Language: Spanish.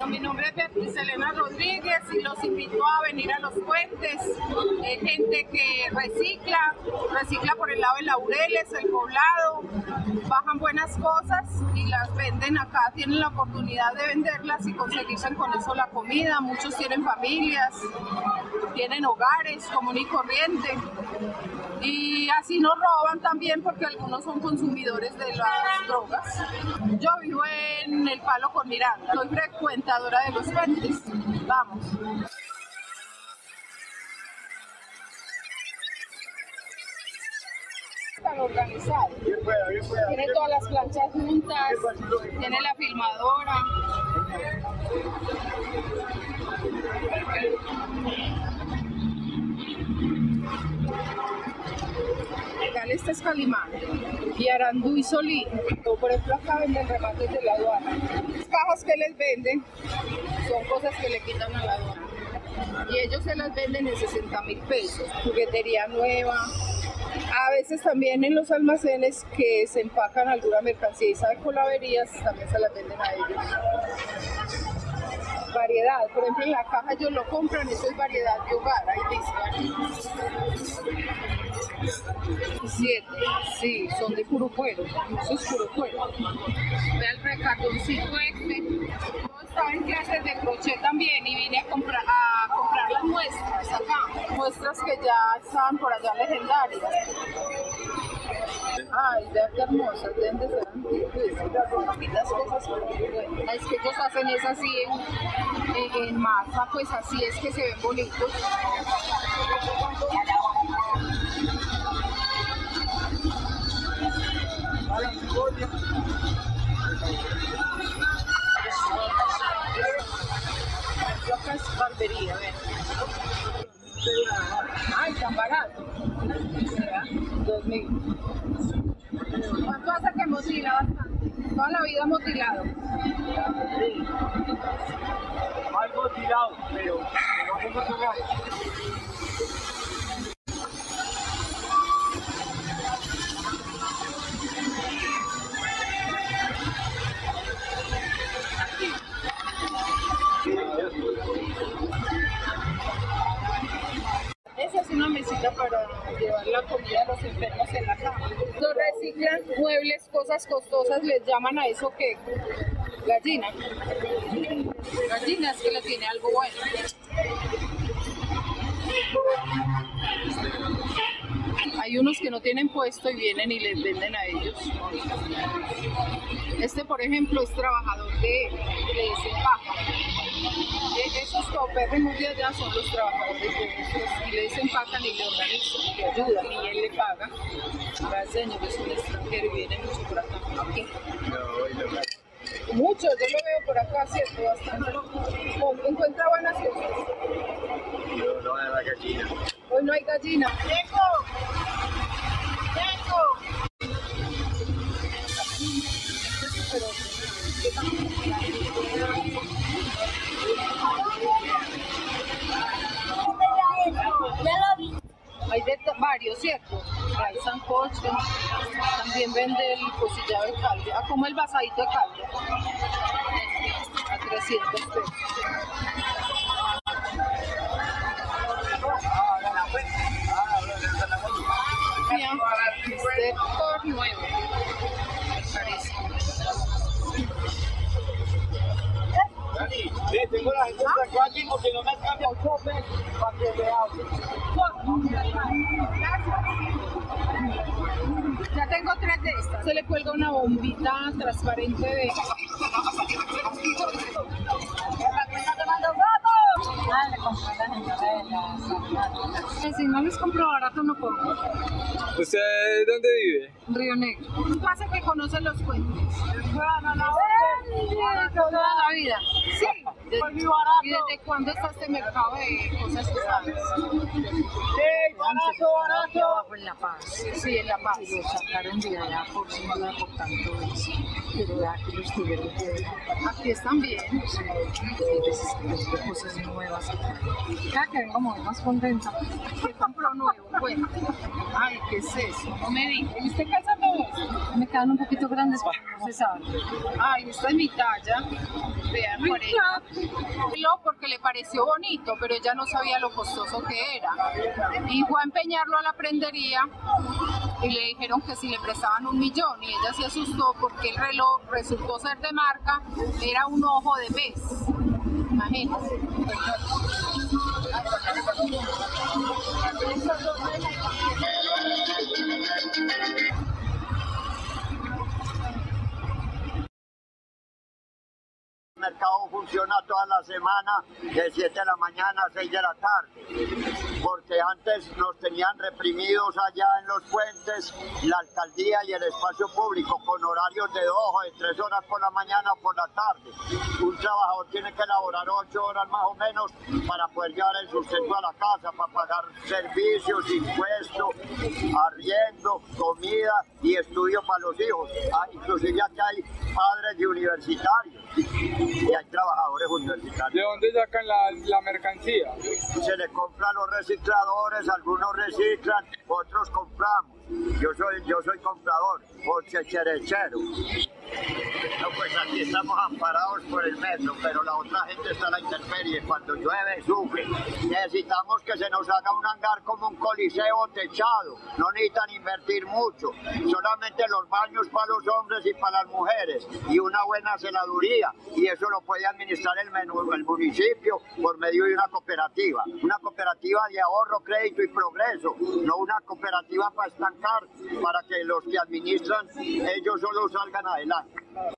Mi nombre es Beatriz Elena Rodríguez y los invito a venir a Los Puentes. Gente que recicla por el lado de Laureles, el Poblado, bajan buenas cosas y las venden acá, tienen la oportunidad de venderlas y conseguirse con eso la comida. Muchos tienen familias, tienen hogares común y corriente. Y así nos roban también porque algunos son consumidores de las drogas. Yo vivo en El Palo con Miranda, soy frecuentadora de Los Puentes. Vamos. Tan organizado. Tiene todas las planchas juntas, tiene la filmadora. Este es Calimán y Arandú y Solí. Por ejemplo, acá venden remates de la aduana. Las cajas que les venden son cosas que le quitan a la aduana y ellos se las venden en 60.000 pesos. Juguetería nueva. A veces también en los almacenes que se empacan alguna mercancía y sabe colaverías, también se las venden a ellos. Variedad, por ejemplo en la caja ellos lo compran, eso es variedad de hogar, ahí dice. 7, sí, son de puro cuero, eso es puro cuero. Ve el recartoncito este. Yo estaba en clases de crochet también y vine a comprar las muestras acá, muestras que ya estaban por allá legendarias. Ay, vea qué hermosas, deben de ser antiguas, cosas muy buenas. Es que ellos hacen es así en masa, pues así es que se ven bonitos. Acá es barbería, ven. Ay, tan barato. 2.000. ¿Cuánto hace que motila bastante? Toda la vida motilado. Sí. Mal motilado, pero no pongo trabajo. Esa es una mesita para llevar la comida a los enfermos en la cama. Los reciclan muebles, cosas costosas, les llaman a eso que gallina. Gallina es que le tiene algo bueno. Hay unos que no tienen puesto y vienen y les venden a ellos. Este, por ejemplo, es trabajador de desempaca. Esos topérrimos de allá son los trabajadores de estos y le desempacan y le organizan y le ayudan y él le paga. Gracias, señor, es un extranjero y viene mucho por acá. Aquí. Mucho, yo lo veo por acá, ¿cierto? Bastante. Encuentra buenas cosas. No hay gallina. Hoy no hay gallina. ¡Dejo! Hay varios, ¿cierto? Hay sancocho, también vende el cocillado de caldo, como el vasadito de caldo, a 300 pesos. Este por nuevo, carísimo. Tengo la gente aquí porque no me han cambiado para que vea. Ya tengo 3 de estas. Se le cuelga una bombita transparente de... Le compré la señora de la... Si no les compro barato, no compro. ¿Usted dónde vive? Río Negro. Un pase que conoce Los Puentes. Toda la vida. Sí. ¿Y desde cuándo está este mercado de cosas usadas? Barato. Abajo en La Paz. Sí, en La Paz. Y lo sacaron de allá por tanto eso. Pero ya que los tuvieron de... Aquí están bien. Sí, de cosas nuevas. Ya que vengo muy más contenta. ¿Qué compró nuevo? Bueno. Ay, ¿qué es eso? No me diga. ¿Y usted calza todo eso? Me quedan un poquito grandes, pero no se sabe. Ay, esta es mi talla. Vean por ella. Porque le pareció bonito, pero ella no sabía lo costoso que era. Y fue a empeñarlo a la prendería y le dijeron que si le prestaban 1 millón, y ella se asustó porque el reloj resultó ser de marca, era un ojo de pez. Imagínense. El mercado funciona toda la semana de 7 de la mañana a 6 de la tarde, porque antes nos tenían reprimidos allá en los puentes, la alcaldía y el espacio público con horarios de 2 o de 3 horas por la mañana o por la tarde. Un trabajador tiene que elaborar 8 horas más o menos para poder llevar el sustento a la casa, para pagar servicios, impuestos, arriendo, comida y estudio para los hijos. Inclusive aquí hay padres de universitarios y hay trabajadores universitarios. ¿De dónde sacan la mercancía? Se le compra a los recicladores, algunos reciclan, otros compramos. Yo soy comprador, o checherechero. No, pues aquí estamos amparados por el metro, pero la otra gente está a la intemperie. Cuando llueve, sufre. Necesitamos que se nos haga un hangar como un coliseo techado. No necesitan invertir mucho. Solamente los baños para los hombres y para las mujeres. Y una buena celaduría. Y eso lo puede administrar el municipio por medio de una cooperativa. Una cooperativa de ahorro, crédito y progreso. No una cooperativa para estancar, para que los que administran, ellos solo salgan adelante.